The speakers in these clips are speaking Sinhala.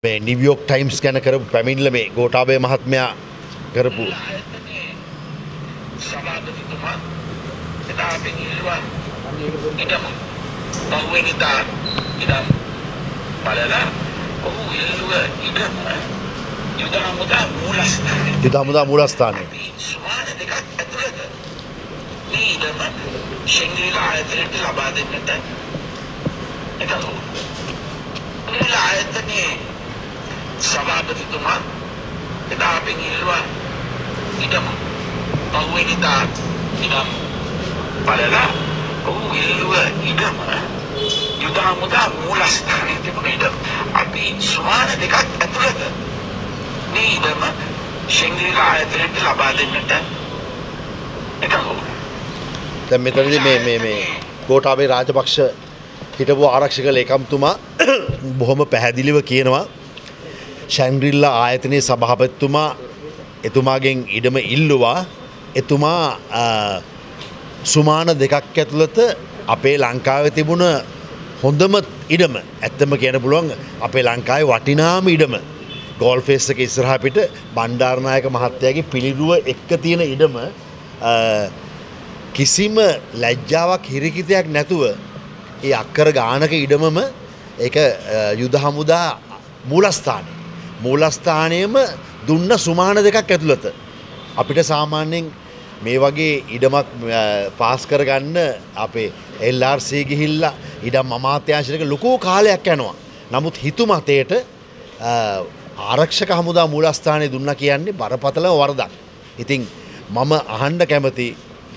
මේ නිව්යෝක් ටයිම්ස් ගැන කරපු පැමිණිල්ල මේ ගෝඨාභය මහත්මයා කරපු සභාපතිතුමා එදා අපි ඉල්ලුවා ඉඩම බහුවෙනිදා ඉඩම් බලලා ඔහු ඉල්ලුව ඉඩම යුද හමුදා මූලස්ථානයේ සුමාන දෙකක් ඇතුළත මේ ඉඩම ශිංග්‍රීලා ආයතනයට ලබා දෙන්නට එකතු වුණා. ආයතනයේ සභාපතිතුමා එදා අපි ඉල්ලුවා ඉඩම බහුවෙනිදා ඉඩම් බලලා ඔහු ඉල්ලුව ඉඩම යුද හමුදා මූලස්ථානයේ තිබුණ ඉඩම අපි සුමාන දෙකක් ඇතුළත මේ ඉඩම ශිංග්‍රීලා ආයතනයට ලබා දෙන්නට එකතු වුණා. දැන් මෙතනදී මේ ගෝඨාභය රාජපක්ෂ හිටපු ආරක්ෂක ලේකම්තුමා බොහොම පැහැදිලිව කියනවා ශැන්ග්‍රීලා ආයතනයේ සභාපතිතුමා එතුමාගෙන් ඉඩම ඉල්ලුවා එතුමා සුමාන දෙකක් ඇතුළත අපේ ලංකාවේ තිබුණ හොඳම ඉඩම ඇත්තම කියන්න පුළුවන් අපේ ලංකාවේ වටිනාම ඉඩම ගෝල්ෆේස් එක ඉස්සරහා පිට බණ්ඩාරනායක මහත්තයාගේ පිළිරුව එක්ක තියෙන ඉඩම කිසිම ලැජ්ජාවක් හිරිකිතයක් නැතුව ඒ අක්කර ගානක ඉඩමම ඒක යුද හමුදා මූලස්ථානයේම දුන්න සුමාන දෙකක් ඇතුළත අපිට සාමාන්‍යයෙන් මේ වගේ ඉඩමක් පාස් කරගන්න අපේ LRC ගිහිල්ලා ඉඩම් අමාත්‍යාංශයක ලොකු කාලයක් යනවා. නමුත් හිතුමතේට ආරක්ෂක හමුදා මූලස්ථානයේ දුන්නා කියන්නේ බරපතල වරදක්. ඉතින් මම අහන්න කැමති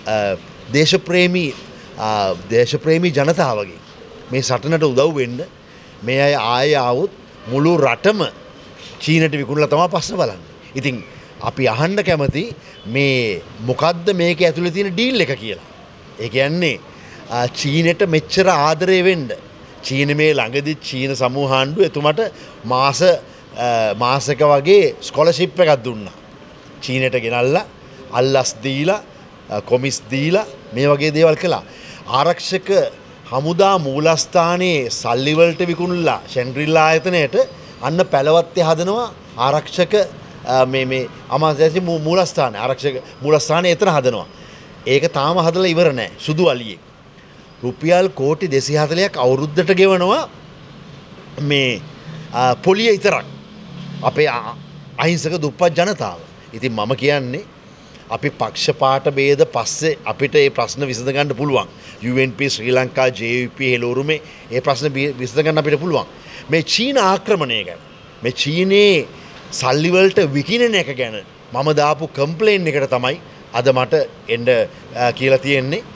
දේශප්‍රේමී ජනතාවගේ මේ සටනට උදව් වෙන්න මේ අය ආයෙ ආවොත් මුළු රටම චීනට විකුණලා තමයි ප්‍රශ්න බලන්නේ. ඉතින් අපි අහන්න කැමති මේ මොකද්ද මේකේ ඇතුලේ තියෙන ඩීල් එක කියලා. ඒ කියන්නේ චීනෙට මෙච්චර ආදරේ වෙන්න චීන මේ ළඟදී චීන සමූහාණ්ඩුව එතුමට මාසක වගේ ස්කෝලර්ෂිප් එකක් දුන්නා. චීනට ගෙනල්ලා අල්ලස් දීලා කොමිස් දීලා මේ වගේ දේවල් කළා. ආරක්ෂක හමුදා මූලස්ථානයේ සල්ලි වලට විකුණලා ශැන්ග්‍රීලා ආයතනයට අන්න පැලවත්තේ හදනවා ආරක්ෂක මේ අමාත්‍යාංශ මූලස්ථාන ආරක්ෂක මූලස්ථානය එතන හදනවා. ඒක තාම හදලා ඉවර නැහැ. සුදු අලියෙක්. රුපියල් කෝටි 240ක් අවුරුද්දට ගෙවනවා මේ පොලිය විතරක්. අපේ අහිංසක දුප්පත් ජනතාව. ඉතින් මම කියන්නේ අපි පක්ෂපාත ભેද පස්සේ අපිට මේ ප්‍රශ්න විසඳ ගන්න පුළුවන්. UNP ශ්‍රී ලංකා JVP හෙළවුරුමේ මේ ප්‍රශ්න විසඳ ගන්න අපිට පුළුවන්. මේ චීන ආක්‍රමණය ගැන මේ චීනේ සල්ලි වලට විකිණන එක ගැන මම දාපු කම්ප්ලේන් එකට තමයි අද මට එන්න කියලා තියෙන්නේ.